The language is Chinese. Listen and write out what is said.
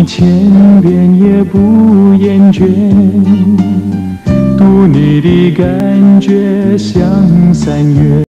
你千遍也不厌倦，读你的感觉像3月。